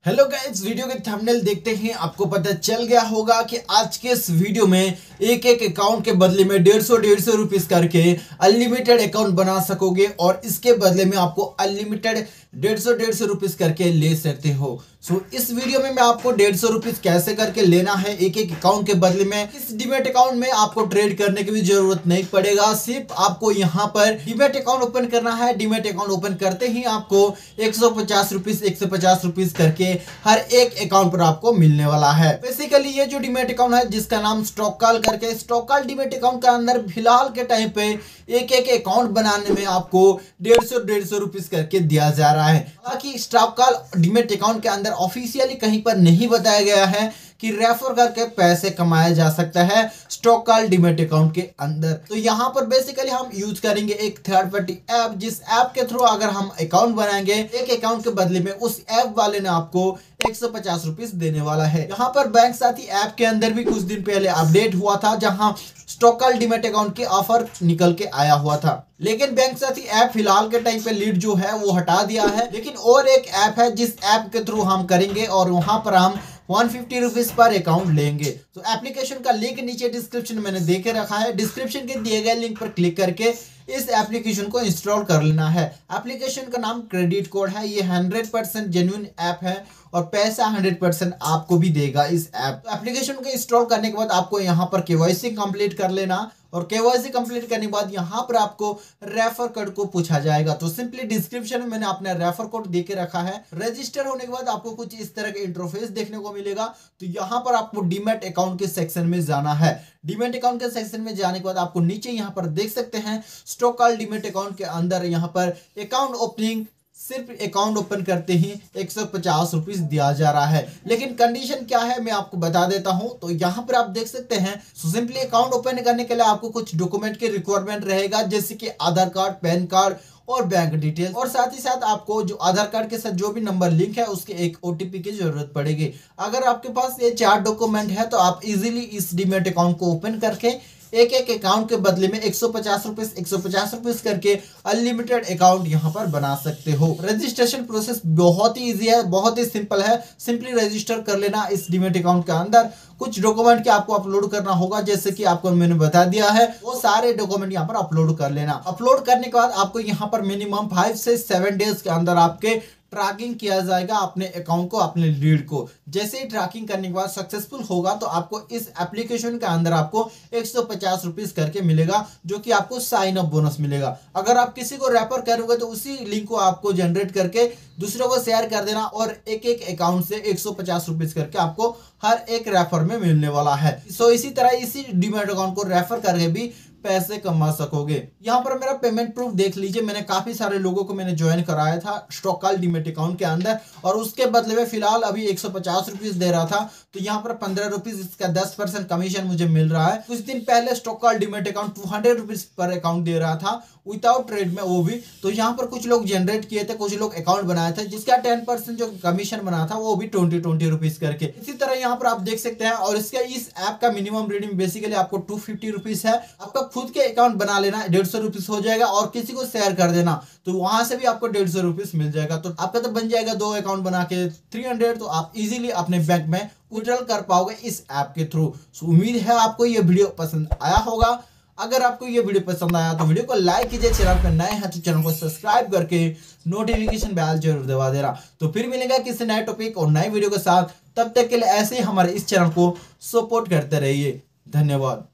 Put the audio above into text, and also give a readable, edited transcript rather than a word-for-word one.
Hello guys, video के thumbnail देखते ही आपको पता चल गया होगा कि आज के इस वीडियो में एक अकाउंट के बदले में 150 रुपीस करके अनलिमिटेड अकाउंट बना सकोगे और इसके बदले में आपको अनलिमिटेड 150 रुपीस करके ले सकते हो। इस वीडियो में मैं आपको 150 रुपीस कैसे करके लेना है एक अकाउंट के बदले में। इस डीमैट अकाउंट में आपको ट्रेड करने की भी जरूरत नहीं पड़ेगा, सिर्फ आपको यहाँ पर डीमैट अकाउंट ओपन करना है। डीमैट अकाउंट ओपन करते ही आपको 150 रुपीस करके हर एक अकाउंट पर आपको मिलने वाला है। बेसिकली ये जो डीमैट अकाउंट है जिसका नाम स्टॉककाल करके स्टॉककाल डीमैट अकाउंट के अंदर फिलहाल के टाइम पे एक अकाउंट बनाने में आपको 150 रुपीस करके दिया जा रहा है। हालांकि स्टॉककाल डीमैट अकाउंट के अंदर ऑफिशियली कहीं पर नहीं बताया गया है कि रेफर करके पैसे कमाया जा सकता है स्टॉककाल डीमैट अकाउंट के अंदर। तो यहाँ पर बेसिकली हम यूज करेंगे एक थर्ड पार्टी ऐप, जिस ऐप के थ्रू अगर हम अकाउंट बनाएंगे एक अकाउंट के बदले में उस ऐप वाले ने आपको 150 रुपीस देने वाला है। यहाँ पर बैंक साथी ऐप के अंदर भी कुछ दिन पहले अपडेट हुआ था जहां स्टॉककाल डीमैट अकाउंट की ऑफर निकल के आया हुआ था, लेकिन बैंक साथी ऐप फिलहाल के टाइम पे लीड जो है वो हटा दिया है। लेकिन और एक ऐप है जिस ऐप के थ्रू हम करेंगे और वहां पर हम 150 रुपीस पर अकाउंट लेंगे। तो एप्लीकेशन का लिंक नीचे डिस्क्रिप्शन में मैंने दे के रखा है। डिस्क्रिप्शन के दिए गए लिंक पर क्लिक करके इस एप्लीकेशन को इंस्टॉल कर लेना है। एप्लीकेशन का नाम क्रेडिट कोड है। ये 100% जेन्युइन ऐप है और पैसा 100% आपको भी देगा इस ऐप। तो एप्लीकेशन को इंस्टॉल करने के बाद आपको यहाँ पर केवाईसी कंप्लीट कर लेना और केवाईसी कंप्लीट करने के बाद यहाँ पर आपको रेफर कोड को पूछा जाएगा। तो सिंपली डिस्क्रिप्शन में मैंने अपना रेफर कोड दे के रखा है। रजिस्टर होने के बाद आपको कुछ इस तरह के इंटरफेस देखने को मिलेगा। तो यहाँ पर आपको डीमैट अकाउंट के सेक्शन में जाना है। डीमैट अकाउंट के सेक्शन में जाने के बाद आपको नीचे यहाँ पर देख सकते हैं स्टॉककाल डीमैट अकाउंट के अंदर यहाँ पर अकाउंट ओपनिंग, सिर्फ अकाउंट ओपन करते ही 150 रुपीस दिया जा रहा है। लेकिन कंडीशन क्या है मैं आपको बता देता हूं। तो यहाँ पर आप देख सकते हैं सिंपली अकाउंट ओपन करने के लिए आपको कुछ डॉक्यूमेंट की रिक्वायरमेंट रहेगा, जैसे कि आधार कार्ड, पैन कार्ड और बैंक डिटेल, और साथ ही साथ आपको जो आधार कार्ड के साथ जो भी नंबर लिंक है उसके एक ओटीपी की जरूरत पड़ेगी। अगर आपके पास ये 4 डॉक्यूमेंट है तो आप इजीली इस डीमैट अकाउंट को ओपन करके एक अकाउंट के बदले में 150 रुपीस करके अनलिमिटेड अकाउंट यहां पर बना सकते हो। रजिस्ट्रेशन प्रोसेस बहुत ही इजी है, बहुत ही सिंपल है। सिंपली रजिस्टर कर लेना इस डीमैट अकाउंट के अंदर। कुछ डॉक्यूमेंट के आपको अपलोड करना होगा, जैसे कि आपको मैंने बता दिया है, वो सारे डॉक्यूमेंट यहाँ पर अपलोड कर लेना। अपलोड करने के बाद आपको यहाँ पर मिनिमम 5 से 7 डेज के अंदर आपके ट्रैकिंग किया जाएगा अपने अकाउंट को, अपने लीड को। जैसे ही ट्रैकिंग करने के बाद सक्सेसफुल होगा तो आपको इस एप्लीकेशन के अंदर आपको 150 रुपीस करके मिलेगा, जो कि आपको साइन अप बोनस मिलेगा। अगर आप किसी को रेफर करोगे तो उसी लिंक को आपको जनरेट करके दूसरों को शेयर कर देना और एक अकाउंट से 150 रुपीस करके आपको हर एक रेफर में मिलने वाला है। इसी तरह इसी डीमैट अकाउंट को रेफर करके भी पैसे कमा सकोगे। यहाँ पर मेरा पेमेंट प्रूफ देख लीजिए। मैंने काफी सारे लोगों को मैंने ज्वाइन कराया था स्टॉककाल डीमैट अकाउंट के अंदर और उसके बदले में फिलहाल अभी 150 रुपीस दे रहा था। तो यहाँ पर 15 रुपीस इसका 10% कमीशन मुझे मिल रहा है। कुछ दिन पहले स्टॉककाल डीमैट अकाउंट 200 रुपीस पर अकाउंट दे रहा था विदाउट ट्रेड में, वो भी। तो यहाँ पर कुछ लोग जनरेट किए थे, कुछ लोग अकाउंट बनाए थे, जिसका 10% जो कमीशन बना था वो भी 20 रुपीस करके। इसी तरह यहाँ पर आप देख सकते हैं। और इसका इस ऐप का मिनिमम रिडीम बेसिकली आपको 250 रुपीस है। आपका खुद के अकाउंट बना लेना 150 रुपीस हो जाएगा और किसी को शेयर कर देना तो वहां से भी आपको 150 रुपीस मिल जाएगा। तो आपका तो बन जाएगा 2 अकाउंट बना के 300। तो आप इजीली अपने बैंक में विड्रॉल कर पाओगे इस ऐप के थ्रू। उम्मीद है आपको ये वीडियो पसंद आया होगा। अगर आपको ये वीडियो पसंद आया तो वीडियो को लाइक कीजिए, चैनल पर नए हैं तो चैनल को सब्सक्राइब करके नोटिफिकेशन बेल जरूर दबा देना। तो फिर मिलेगा किसी नए टॉपिक और नए वीडियो के साथ। तब तक के लिए ऐसे ही हमारे इस चैनल को सपोर्ट करते रहिए। धन्यवाद।